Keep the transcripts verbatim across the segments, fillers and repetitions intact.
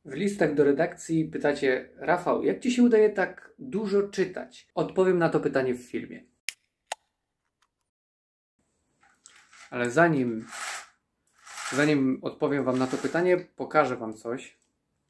W listach do redakcji pytacie: Rafał, jak Ci się udaje tak dużo czytać? Odpowiem na to pytanie w filmie. Ale zanim, zanim odpowiem Wam na to pytanie, pokażę Wam coś.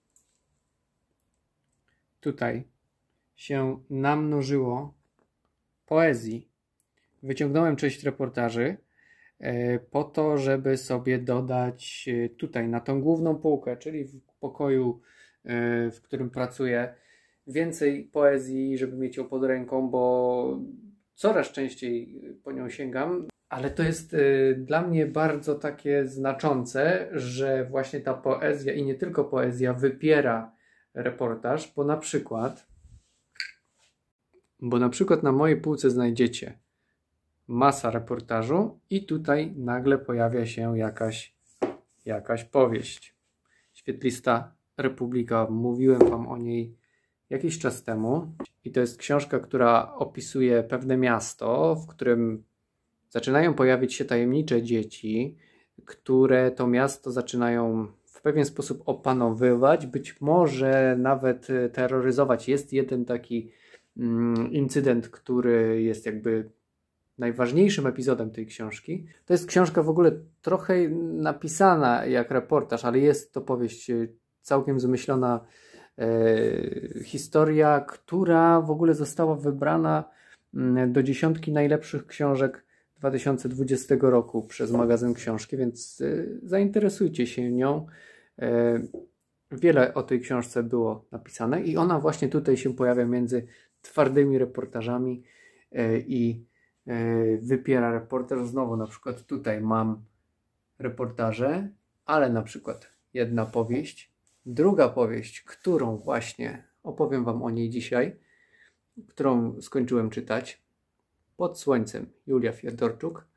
Tutaj się namnożyło poezji. Wyciągnąłem część reportaży po to, żeby sobie dodać tutaj na tą główną półkę, czyli w pokoju, w którym pracuję, więcej poezji, żeby mieć ją pod ręką, bo coraz częściej po nią sięgam. Ale to jest dla mnie bardzo takie znaczące, że właśnie ta poezja i nie tylko poezja wypiera reportaż, bo na przykład bo na przykład na mojej półce znajdziecie masa reportażu i tutaj nagle pojawia się jakaś, jakaś powieść. Świetlista Republika, mówiłem Wam o niej jakiś czas temu i to jest książka, która opisuje pewne miasto, w którym zaczynają pojawić się tajemnicze dzieci, które to miasto zaczynają w pewien sposób opanowywać, być może nawet terroryzować. Jest jeden taki mm, incydent, który jest jakby najważniejszym epizodem tej książki. To jest książka w ogóle trochę napisana jak reportaż, ale jest to powieść całkiem zmyślona e, historia, która w ogóle została wybrana do dziesiątki najlepszych książek dwa tysiące dwudziestego roku przez magazyn Książki, więc e, zainteresujcie się nią. E, wiele o tej książce było napisane i ona właśnie tutaj się pojawia między twardymi reportażami e, i wypiera reportaż. Znowu na przykład tutaj mam reportaże, ale na przykład jedna powieść, druga powieść, którą właśnie opowiem Wam o niej dzisiaj, którą skończyłem czytać, Pod słońcem, Julia Fiedorczuk.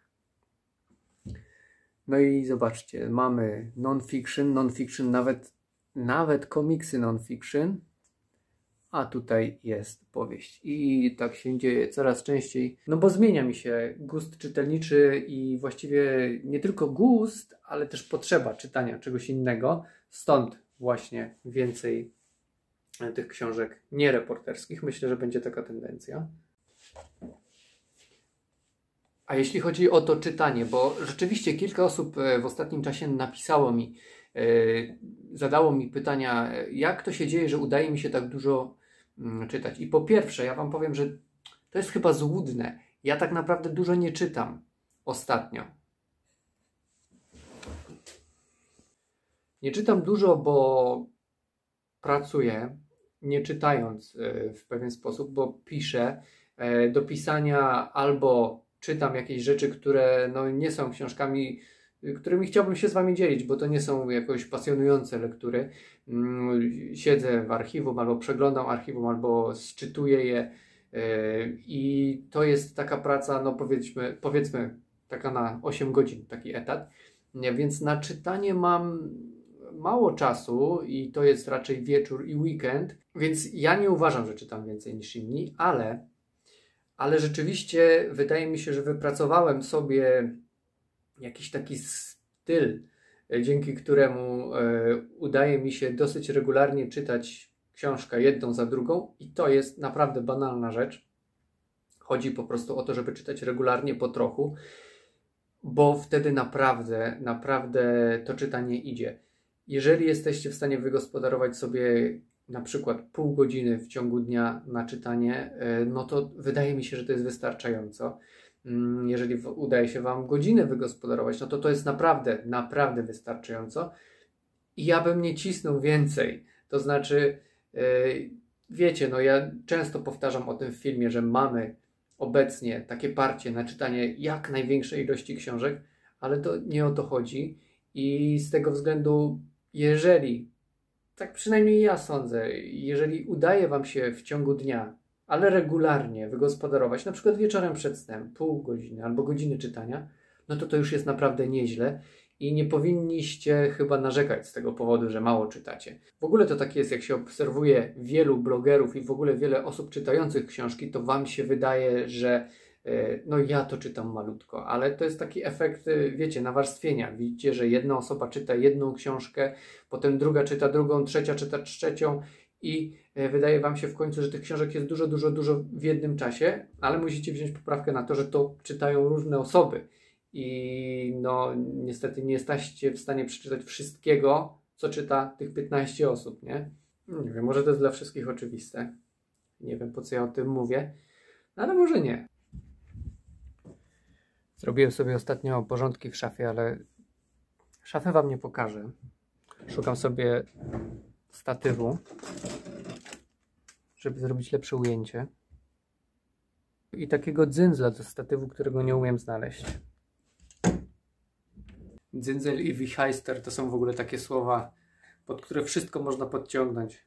No i zobaczcie, mamy non-fiction, non-fiction, nawet, nawet komiksy non-fiction, a tutaj jest powieść. I tak się dzieje coraz częściej, no bo zmienia mi się gust czytelniczy i właściwie nie tylko gust, ale też potrzeba czytania czegoś innego. Stąd właśnie więcej tych książek niereporterskich. Myślę, że będzie taka tendencja. A jeśli chodzi o to czytanie, bo rzeczywiście kilka osób w ostatnim czasie napisało mi, yy, zadało mi pytania, jak to się dzieje, że udaje mi się tak dużo czytać. I po pierwsze, ja Wam powiem, że to jest chyba złudne. Ja tak naprawdę dużo nie czytam ostatnio. Nie czytam dużo, bo pracuję, nie czytając w pewien sposób, bo piszę. Do pisania albo czytam jakieś rzeczy, które no, nie są książkami, którymi chciałbym się z Wami dzielić, bo to nie są jakoś pasjonujące lektury. Siedzę w archiwum, albo przeglądam archiwum, albo sczytuję je i to jest taka praca, no powiedzmy, powiedzmy taka na osiem godzin, taki etat. Więc na czytanie mam mało czasu i to jest raczej wieczór i weekend, więc ja nie uważam, że czytam więcej niż inni, ale, ale rzeczywiście wydaje mi się, że wypracowałem sobie jakiś taki styl, dzięki któremu e, udaje mi się dosyć regularnie czytać książkę jedną za drugą i to jest naprawdę banalna rzecz. Chodzi po prostu o to, żeby czytać regularnie po trochu, bo wtedy naprawdę, naprawdę to czytanie idzie. Jeżeli jesteście w stanie wygospodarować sobie na przykład pół godziny w ciągu dnia na czytanie, e, no to wydaje mi się, że to jest wystarczająco. Jeżeli udaje się Wam godzinę wygospodarować, no to to jest naprawdę, naprawdę wystarczająco. I ja bym nie cisnął więcej. To znaczy, yy, wiecie, no ja często powtarzam o tym w filmie, że mamy obecnie takie parcie na czytanie jak największej ilości książek, ale to nie o to chodzi. I z tego względu, jeżeli, tak przynajmniej ja sądzę, jeżeli udaje Wam się w ciągu dnia, ale regularnie wygospodarować, na przykład wieczorem przed snem, pół godziny albo godziny czytania, no to to już jest naprawdę nieźle i nie powinniście chyba narzekać z tego powodu, że mało czytacie. W ogóle to tak jest, jak się obserwuje wielu blogerów i w ogóle wiele osób czytających książki, to Wam się wydaje, że no ja to czytam malutko, ale to jest taki efekt, wiecie, nawarstwienia. Widzicie, że jedna osoba czyta jedną książkę, potem druga czyta drugą, trzecia czyta trzecią i wydaje wam się w końcu, że tych książek jest dużo, dużo, dużo w jednym czasie, ale musicie wziąć poprawkę na to, że to czytają różne osoby i no niestety nie jesteście w stanie przeczytać wszystkiego, co czyta tych piętnaście osób, nie? Nie wiem, może to jest dla wszystkich oczywiste. Nie wiem, po co ja o tym mówię, ale może nie. Zrobiłem sobie ostatnio porządki w szafie, ale szafę wam nie pokażę. Szukam sobie statywu, żeby zrobić lepsze ujęcie. I takiego dzyndzla do statywu, którego nie umiem znaleźć. Dzyndzel i wichajster to są w ogóle takie słowa, pod które wszystko można podciągnąć.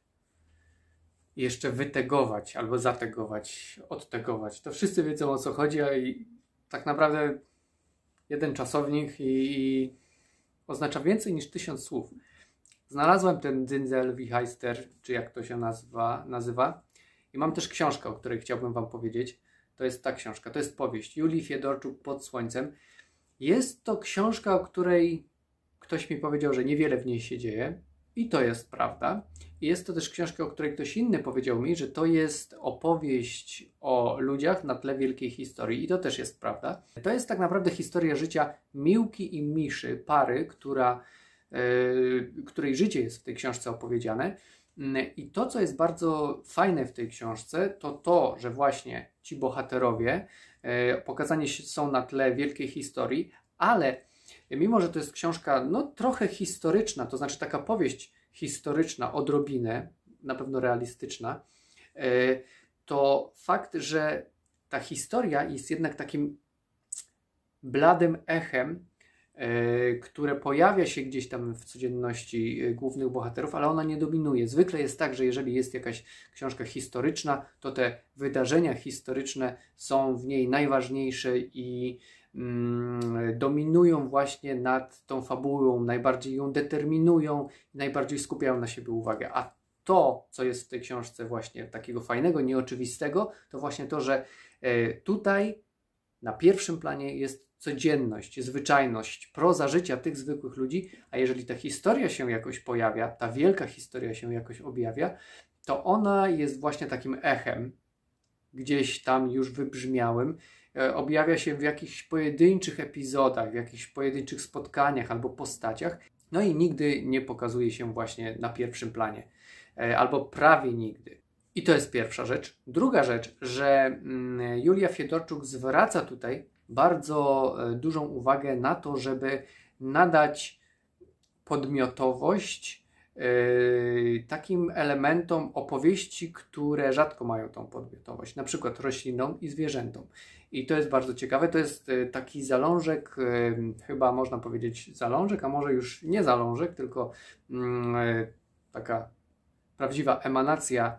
I jeszcze wytegować, albo zategować, odtegować. To wszyscy wiedzą, o co chodzi, a i tak naprawdę jeden czasownik i, i oznacza więcej niż tysiąc słów. Znalazłem ten Dzyndzel, wichajster, czy jak to się nazywa, nazywa. I mam też książkę, o której chciałbym wam powiedzieć. To jest ta książka, to jest powieść Julii Fiedorczuk Pod słońcem. Jest to książka, o której ktoś mi powiedział, że niewiele w niej się dzieje. I to jest prawda. I jest to też książka, o której ktoś inny powiedział mi, że to jest opowieść o ludziach na tle wielkiej historii. I to też jest prawda. To jest tak naprawdę historia życia Miłki i Miszy, pary, która, yy, której życie jest w tej książce opowiedziane. I to, co jest bardzo fajne w tej książce, to to, że właśnie ci bohaterowie yy, pokazani są na tle wielkiej historii, ale mimo że to jest książka no trochę historyczna, to znaczy taka powieść historyczna, odrobinę, na pewno realistyczna, to fakt, że ta historia jest jednak takim bladym echem, które pojawia się gdzieś tam w codzienności głównych bohaterów, ale ona nie dominuje. Zwykle jest tak, że jeżeli jest jakaś książka historyczna, to te wydarzenia historyczne są w niej najważniejsze i dominują właśnie nad tą fabułą, najbardziej ją determinują i najbardziej skupiają na siebie uwagę. A to, co jest w tej książce właśnie takiego fajnego, nieoczywistego, to właśnie to, że tutaj na pierwszym planie jest codzienność, zwyczajność, proza życia tych zwykłych ludzi, a jeżeli ta historia się jakoś pojawia, ta wielka historia się jakoś objawia, to ona jest właśnie takim echem, gdzieś tam już wybrzmiałym, objawia się w jakichś pojedynczych epizodach, w jakichś pojedynczych spotkaniach albo postaciach, no i nigdy nie pokazuje się właśnie na pierwszym planie, albo prawie nigdy. I to jest pierwsza rzecz. Druga rzecz, że Julia Fiedorczuk zwraca tutaj bardzo dużą uwagę na to, żeby nadać podmiotowość Yy, takim elementom opowieści, które rzadko mają tą podmiotowość, na przykład roślinom i zwierzętom. I to jest bardzo ciekawe, to jest yy, taki zalążek, yy, chyba można powiedzieć zalążek, a może już nie zalążek, tylko yy, taka prawdziwa emanacja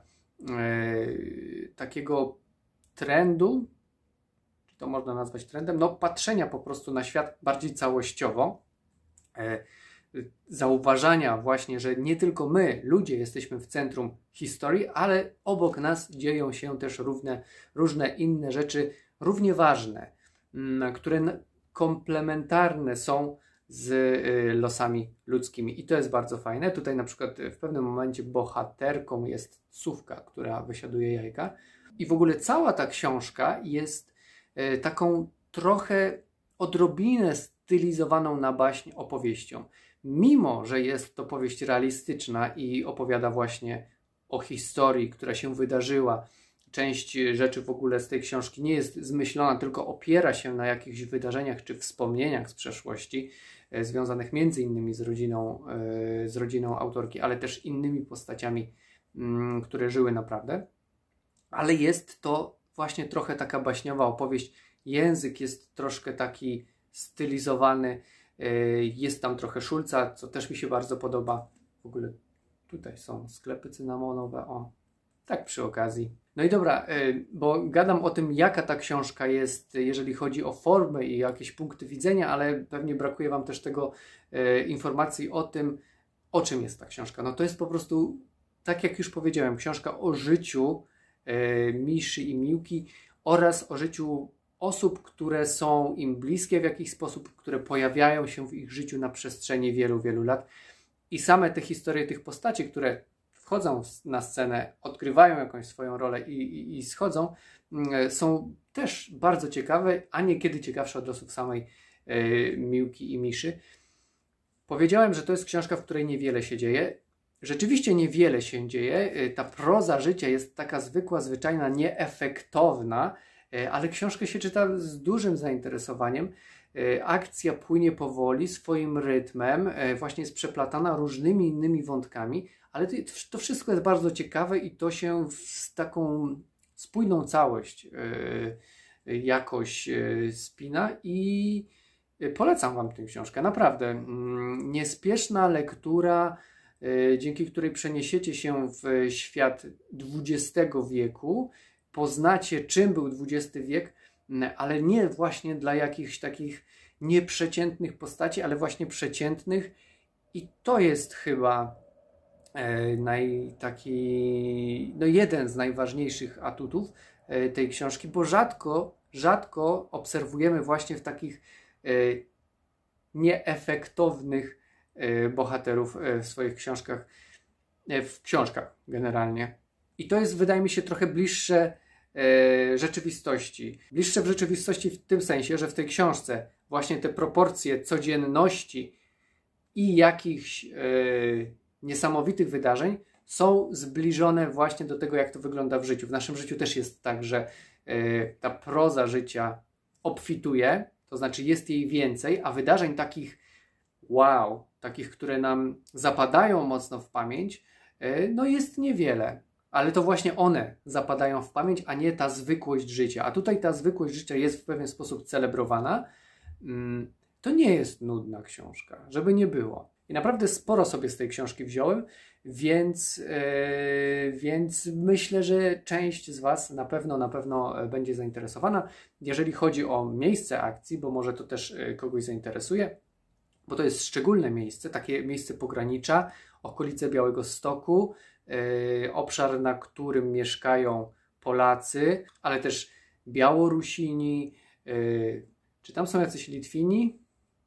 yy, takiego trendu, czy to można nazwać trendem, no patrzenia po prostu na świat bardziej całościowo, yy, zauważania właśnie, że nie tylko my, ludzie, jesteśmy w centrum historii, ale obok nas dzieją się też równe, różne inne rzeczy, równie ważne, które komplementarne są z losami ludzkimi. I to jest bardzo fajne. Tutaj na przykład w pewnym momencie bohaterką jest sówka, która wysiaduje jajka. I w ogóle cała ta książka jest taką trochę odrobinę stylizowaną na baśń opowieścią. Mimo że jest to powieść realistyczna i opowiada właśnie o historii, która się wydarzyła, część rzeczy w ogóle z tej książki nie jest zmyślona, tylko opiera się na jakichś wydarzeniach czy wspomnieniach z przeszłości, e, związanych między innymi z rodziną, e, z rodziną autorki, ale też innymi postaciami, m, które żyły naprawdę. Ale jest to właśnie trochę taka baśniowa opowieść. Język jest troszkę taki stylizowany, jest tam trochę Szulca, co też mi się bardzo podoba. W ogóle tutaj są sklepy cynamonowe, o, tak przy okazji. No i dobra, bo gadam o tym, jaka ta książka jest, jeżeli chodzi o formę i jakieś punkty widzenia, ale pewnie brakuje wam też tego informacji o tym, o czym jest ta książka. No to jest po prostu, tak jak już powiedziałem, książka o życiu Miszy i Miłki oraz o życiu osób, które są im bliskie w jakiś sposób, które pojawiają się w ich życiu na przestrzeni wielu, wielu lat. I same te historie tych postaci, które wchodzą na scenę, odgrywają jakąś swoją rolę i, i, i schodzą, są też bardzo ciekawe, a niekiedy ciekawsze od losów samej yy, Miłki i Miszy. Powiedziałem, że to jest książka, w której niewiele się dzieje. Rzeczywiście niewiele się dzieje. Ta proza życia jest taka zwykła, zwyczajna, nieefektowna, ale książkę się czyta z dużym zainteresowaniem. Akcja płynie powoli, swoim rytmem, właśnie jest przeplatana różnymi innymi wątkami, ale to wszystko jest bardzo ciekawe i to się w taką spójną całość jakoś spina i polecam Wam tę książkę, naprawdę. Niespieszna lektura, dzięki której przeniesiecie się w świat dwudziestego wieku, poznacie, czym był dwudziesty wiek, ale nie właśnie dla jakichś takich nieprzeciętnych postaci, ale właśnie przeciętnych. I to jest chyba naj, taki, no jeden z najważniejszych atutów tej książki, bo rzadko, rzadko obserwujemy właśnie w takich nieefektownych bohaterów w swoich książkach, w książkach generalnie. I to jest, wydaje mi się, trochę bliższe rzeczywistości. Bliższe w rzeczywistości w tym sensie, że w tej książce właśnie te proporcje codzienności i jakichś niesamowitych wydarzeń są zbliżone właśnie do tego, jak to wygląda w życiu. W naszym życiu też jest tak, że ta proza życia obfituje, to znaczy jest jej więcej, a wydarzeń takich wow, takich, które nam zapadają mocno w pamięć, no jest niewiele. Ale to właśnie one zapadają w pamięć, a nie ta zwykłość życia. A tutaj ta zwykłość życia jest w pewien sposób celebrowana. To nie jest nudna książka, żeby nie było. I naprawdę sporo sobie z tej książki wziąłem, więc, yy, więc myślę, że część z Was na pewno, na pewno będzie zainteresowana. Jeżeli chodzi o miejsce akcji, bo może to też kogoś zainteresuje, bo to jest szczególne miejsce, takie miejsce pogranicza, okolice Białegostoku, yy, obszar, na którym mieszkają Polacy, ale też Białorusini, yy, czy tam są jacyś Litwini?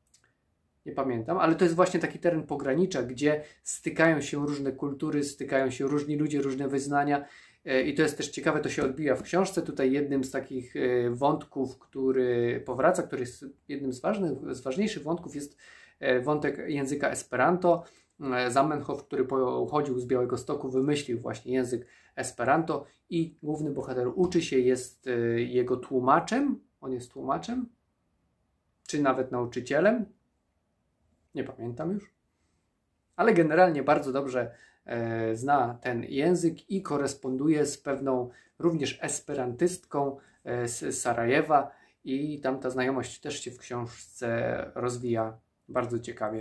Nie pamiętam, ale to jest właśnie taki teren pogranicza, gdzie stykają się różne kultury, stykają się różni ludzie, różne wyznania i to jest też ciekawe, to się odbija w książce. Tutaj jednym z takich wątków, który powraca, który jest jednym z, ważnych, z ważniejszych wątków, jest wątek języka Esperanto. Zamenhof, który pochodził z Białegostoku, wymyślił właśnie język Esperanto i główny bohater uczy się, jest jego tłumaczem, on jest tłumaczem, czy nawet nauczycielem. Nie pamiętam już, ale generalnie bardzo dobrze e, zna ten język i koresponduje z pewną również esperantystką e, z Sarajewa i tam ta znajomość też się w książce rozwija bardzo ciekawie.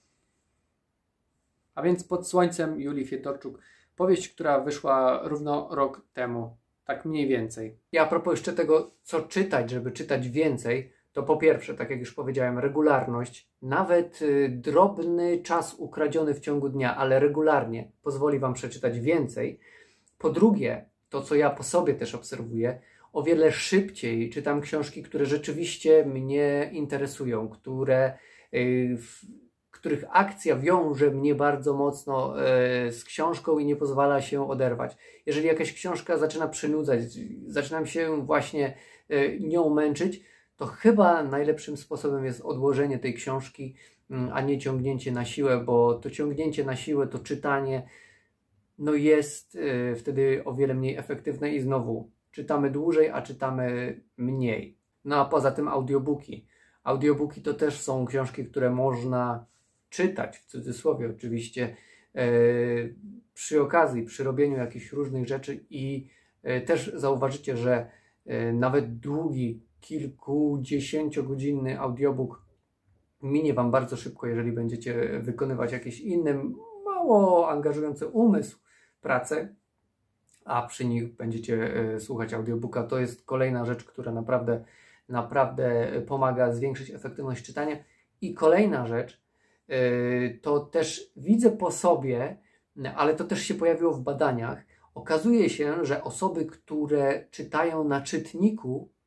A więc Pod słońcem Julii Fiedorczuk, powieść, która wyszła równo rok temu, tak mniej więcej. I a propos jeszcze tego, co czytać, żeby czytać więcej, to po pierwsze, tak jak już powiedziałem, regularność, nawet y, drobny czas ukradziony w ciągu dnia, ale regularnie pozwoli Wam przeczytać więcej. Po drugie, to co ja po sobie też obserwuję, o wiele szybciej czytam książki, które rzeczywiście mnie interesują, które, y, w których akcja wiąże mnie bardzo mocno y, z książką i nie pozwala się oderwać. Jeżeli jakaś książka zaczyna przynudzać, zaczynam się właśnie y, nią męczyć, to chyba najlepszym sposobem jest odłożenie tej książki, a nie ciągnięcie na siłę, bo to ciągnięcie na siłę, to czytanie, no jest y, wtedy o wiele mniej efektywne i znowu czytamy dłużej, a czytamy mniej. No a poza tym audiobooki. Audiobooki to też są książki, które można czytać, w cudzysłowie oczywiście, y, przy okazji, przy robieniu jakichś różnych rzeczy i y, też zauważycie, że y, nawet długi, kilkudziesięciogodzinny audiobook minie Wam bardzo szybko, jeżeli będziecie wykonywać jakieś inne, mało angażujące umysł prace, a przy nich będziecie y, słuchać audiobooka. To jest kolejna rzecz, która naprawdę, naprawdę pomaga zwiększyć efektywność czytania. I kolejna rzecz, y, to też widzę po sobie, ale to też się pojawiło w badaniach, okazuje się, że osoby, które czytają na czytniku,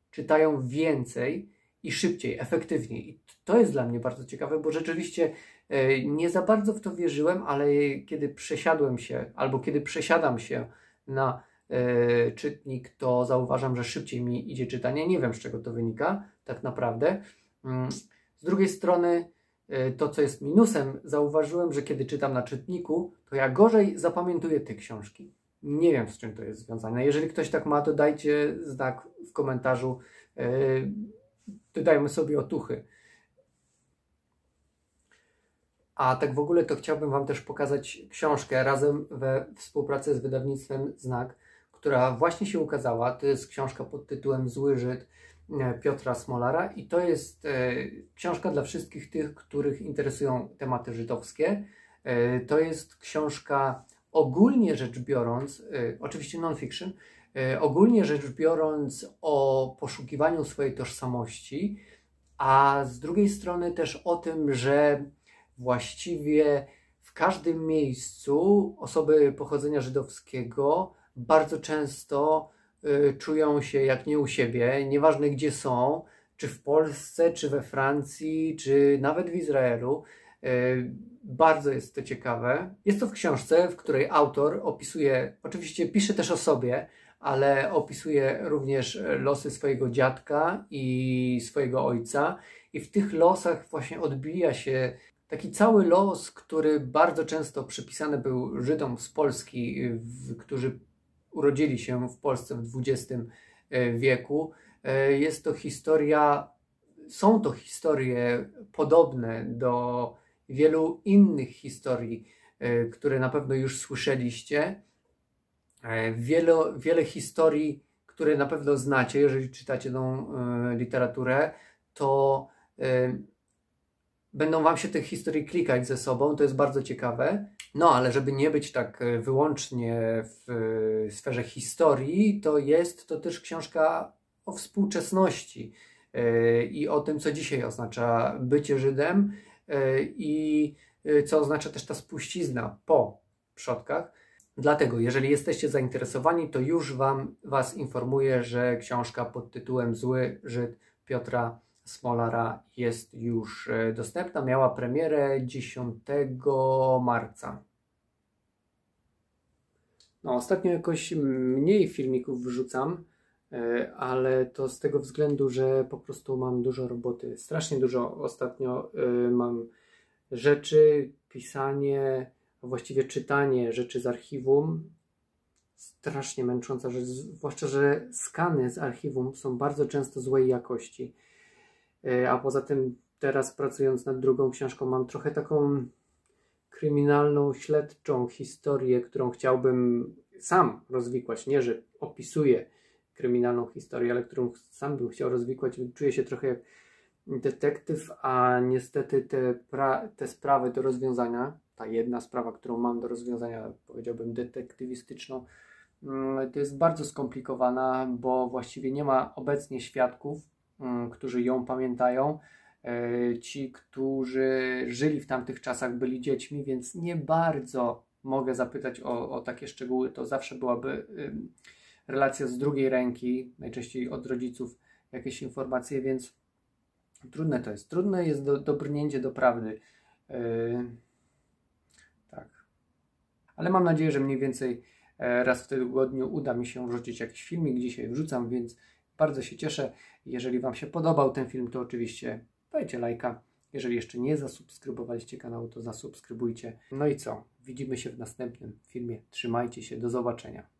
czytają więcej i szybciej, efektywniej. I to jest dla mnie bardzo ciekawe, bo rzeczywiście nie za bardzo w to wierzyłem, ale kiedy przesiadłem się, albo kiedy przesiadam się na e, czytnik, to zauważam, że szybciej mi idzie czytanie. Nie wiem, z czego to wynika tak naprawdę. Z drugiej strony, e, to co jest minusem, zauważyłem, że kiedy czytam na czytniku, to ja gorzej zapamiętuję te książki. Nie wiem, z czym to jest związane. Jeżeli ktoś tak ma, to dajcie znak w komentarzu. E, dodajmy sobie otuchy. A tak w ogóle to chciałbym Wam też pokazać książkę razem we współpracy z wydawnictwem Znak, która właśnie się ukazała. To jest książka pod tytułem Zły Żyd Piotra Smolara i to jest e, książka dla wszystkich tych, których interesują tematy żydowskie. E, to jest książka ogólnie rzecz biorąc, e, oczywiście non-fiction, e, ogólnie rzecz biorąc o poszukiwaniu swojej tożsamości, a z drugiej strony też o tym, że właściwie w każdym miejscu osoby pochodzenia żydowskiego bardzo często y, czują się jak nie u siebie, nieważne gdzie są, czy w Polsce, czy we Francji, czy nawet w Izraelu. Y, bardzo jest to ciekawe. Jest to w książce, w której autor opisuje, oczywiście pisze też o sobie, ale opisuje również losy swojego dziadka i swojego ojca. I w tych losach właśnie odbija się taki cały los, który bardzo często przypisany był Żydom z Polski, w, którzy urodzili się w Polsce w dwudziestym wieku. Jest to historia, są to historie podobne do wielu innych historii, które na pewno już słyszeliście. Wiele, wiele historii, które na pewno znacie, jeżeli czytacie tą literaturę, to będą Wam się te historie klikać ze sobą, to jest bardzo ciekawe. No, ale żeby nie być tak wyłącznie w sferze historii, to jest to też książka o współczesności i o tym, co dzisiaj oznacza bycie Żydem i co oznacza też ta spuścizna po przodkach. Dlatego, jeżeli jesteście zainteresowani, to już wam, Was informuję, że książka pod tytułem Zły Żyd Piotra Smolara jest już dostępna. Miała premierę dziesiątego marca. No, ostatnio jakoś mniej filmików wrzucam, ale to z tego względu, że po prostu mam dużo roboty. Strasznie dużo ostatnio mam rzeczy, pisanie, a właściwie czytanie rzeczy z archiwum. Strasznie męcząca rzecz, zwłaszcza, że skany z archiwum są bardzo często złej jakości. A poza tym teraz pracując nad drugą książką mam trochę taką kryminalną, śledczą historię, którą chciałbym sam rozwikłać. Nie, że opisuję kryminalną historię, ale którą sam bym chciał rozwikłać. Czuję się trochę jak detektyw, a niestety te, pra te sprawy do rozwiązania, ta jedna sprawa, którą mam do rozwiązania, powiedziałbym detektywistyczną, to jest bardzo skomplikowana, bo właściwie nie ma obecnie świadków, którzy ją pamiętają. Ci, którzy żyli w tamtych czasach, byli dziećmi, więc nie bardzo mogę zapytać o, o takie szczegóły. To zawsze byłaby relacja z drugiej ręki, najczęściej od rodziców, jakieś informacje, więc trudne to jest. Trudne jest do, dobrnięcie do prawdy. Yy, tak. Ale mam nadzieję, że mniej więcej raz w tygodniu uda mi się wrzucić jakiś filmik. Dzisiaj wrzucam, więc bardzo się cieszę. Jeżeli Wam się podobał ten film, to oczywiście dajcie lajka. Jeżeli jeszcze nie zasubskrybowaliście kanału, to zasubskrybujcie. No i co? Widzimy się w następnym filmie. Trzymajcie się. Do zobaczenia.